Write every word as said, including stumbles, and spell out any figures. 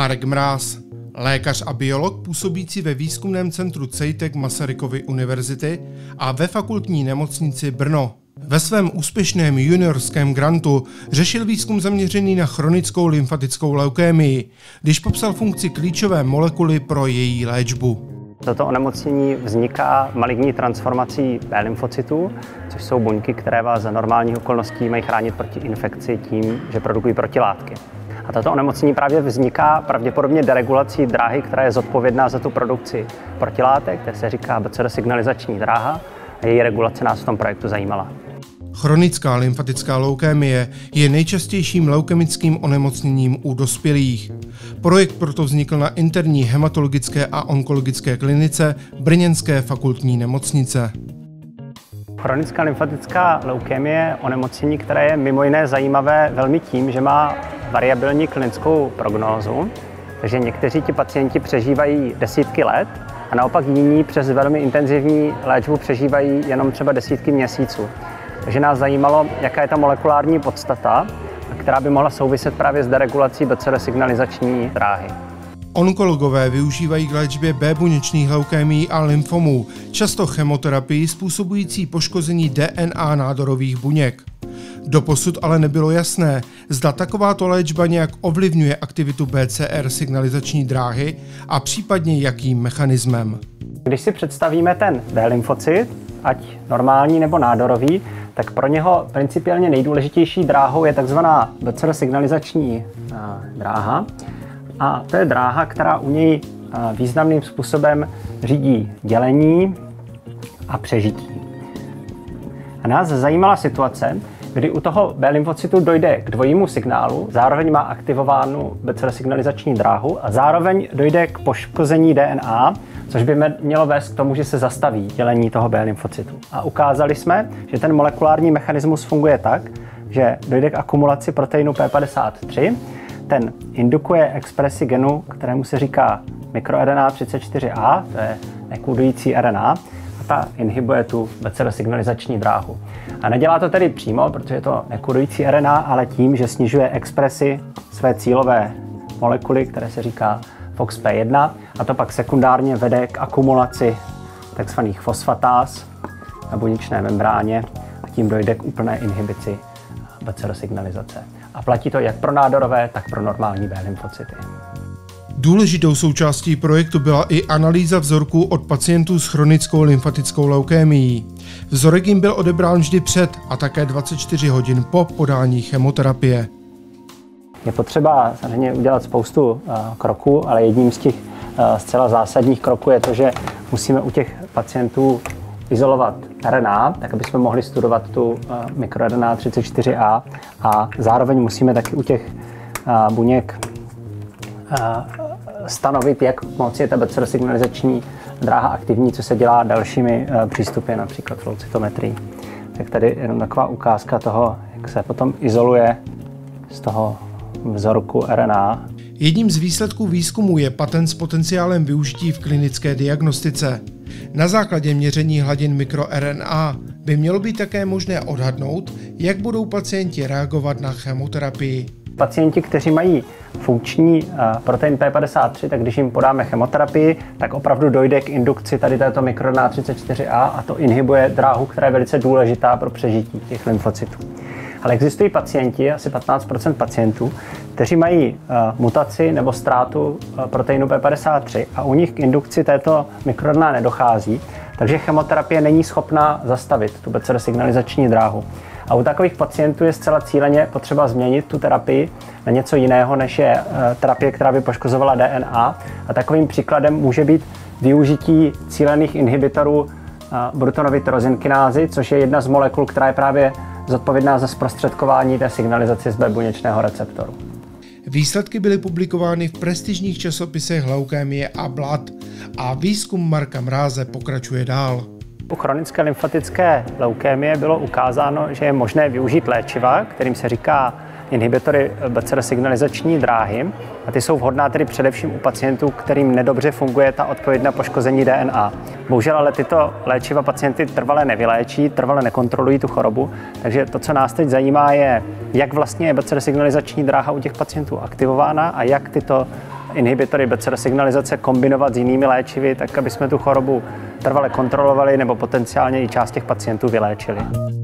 Marek Mráz, lékař a biolog působící ve výzkumném centru CEJTEC Masarykovy univerzity a ve fakultní nemocnici Brno. Ve svém úspěšném juniorském grantu řešil výzkum zaměřený na chronickou lymfatickou leukémii, když popsal funkci klíčové molekuly pro její léčbu. Toto onemocnění vzniká maligní transformací B lymfocytů, což jsou buňky, které vás za normálních okolností mají chránit proti infekci tím, že produkují protilátky. A tato onemocnění právě vzniká pravděpodobně deregulací dráhy, která je zodpovědná za tu produkci protilátek, které se říká B C R signalizační dráha, a její regulace nás v tom projektu zajímala. Chronická lymfatická leukémie je nejčastějším leukemickým onemocněním u dospělých. Projekt proto vznikl na interní hematologické a onkologické klinice Brněnské fakultní nemocnice. Chronická lymfatická leukémie je onemocnění, které je mimo jiné zajímavé velmi tím, že má variabilní klinickou prognózu, takže někteří ti pacienti přežívají desítky let a naopak jiní přes velmi intenzivní léčbu přežívají jenom třeba desítky měsíců. Takže nás zajímalo, jaká je ta molekulární podstata, která by mohla souviset právě s deregulací B C R signalizační dráhy. Onkologové využívají k léčbě B buněčných leukémií a lymfomů, často chemoterapii způsobující poškození D N A nádorových buněk. Doposud ale nebylo jasné, zda takováto léčba nějak ovlivňuje aktivitu B C R signalizační dráhy a případně jakým mechanismem. Když si představíme ten B lymfocyt, ať normální nebo nádorový, tak pro něho principiálně nejdůležitější dráhou je takzvaná B C R signalizační dráha. A to je dráha, která u něj významným způsobem řídí dělení a přežití. A nás zajímala situace, kdy u toho B lymfocytu dojde k dvojímu signálu, zároveň má aktivovánu B C R signalizační dráhu a zároveň dojde k poškození D N A, což by mělo vést k tomu, že se zastaví dělení toho B lymfocytu. A ukázali jsme, že ten molekulární mechanismus funguje tak, že dojde k akumulaci proteinu P padesát tři, ten indukuje expresi genu, kterému se říká mikroRNA třicet čtyři A, to je nekódující R N A, a ta inhibuje tu B C R signalizační dráhu. A nedělá to tedy přímo, protože je to nekódující R N A, ale tím, že snižuje expresi své cílové molekuly, které se říká F O X P jedna, a to pak sekundárně vede k akumulaci tzv. Fosfatáz na buněčné membráně a tím dojde k úplné inhibici B C R signalizace. A platí to jak pro nádorové, tak pro normální B lymfocyty. Důležitou součástí projektu byla i analýza vzorků od pacientů s chronickou lymfatickou leukémií. Vzorek jim byl odebrán vždy před a také dvacet čtyři hodin po podání chemoterapie. Je potřeba samozřejmě udělat spoustu uh, kroků, ale jedním z těch uh, zcela zásadních kroků je to, že musíme u těch pacientů izolovat R N A, tak aby jsme mohli studovat tu uh, mikroRNA třicet čtyři A a zároveň musíme taky u těch uh, buněk uh, stanovit, jak moc je ta B C R signalizační dráha aktivní, co se dělá dalšími uh, přístupy, například flowcytometrií. Tak tady jenom taková ukázka toho, jak se potom izoluje z toho vzorku R N A. Jedním z výsledků výzkumu je patent s potenciálem využití v klinické diagnostice. Na základě měření hladin mikroRNA by mělo být také možné odhadnout, jak budou pacienti reagovat na chemoterapii. Pacienti, kteří mají funkční protein P padesát tři, tak když jim podáme chemoterapii, tak opravdu dojde k indukci tady této mikroRNA třicet čtyři A a to inhibuje dráhu, která je velice důležitá pro přežití těch lymfocytů. Ale existují pacienti, asi patnáct procent pacientů, kteří mají uh, mutaci nebo ztrátu uh, proteinu P padesát tři a u nich k indukci této mikroRNA nedochází, takže chemoterapie není schopná zastavit tu B C R signalizační dráhu. A u takových pacientů je zcela cíleně potřeba změnit tu terapii na něco jiného, než je uh, terapie, která by poškozovala D N A. A takovým příkladem může být využití cílených inhibitorů uh, Brutonovy tyrozinkinázy, což je jedna z molekul, která je právě zodpovědná za zprostředkování té signalizace z B buněčného receptoru. Výsledky byly publikovány v prestižních časopisech Leukémie a Blood a výzkum Marka Mráze pokračuje dál. U chronické lymfatické leukémie bylo ukázáno, že je možné využít léčiva, kterým se říká inhibitory B C R signalizační dráhy, a ty jsou vhodná tedy především u pacientů, kterým nedobře funguje ta odpověď na poškození D N A. Bohužel ale tyto léčiva pacienty trvale nevyléčí, trvale nekontrolují tu chorobu, takže to, co nás teď zajímá, je, jak vlastně je B C R signalizační dráha u těch pacientů aktivována a jak tyto inhibitory B C R signalizace kombinovat s jinými léčivy, tak aby jsme tu chorobu trvale kontrolovali nebo potenciálně i část těch pacientů vyléčili.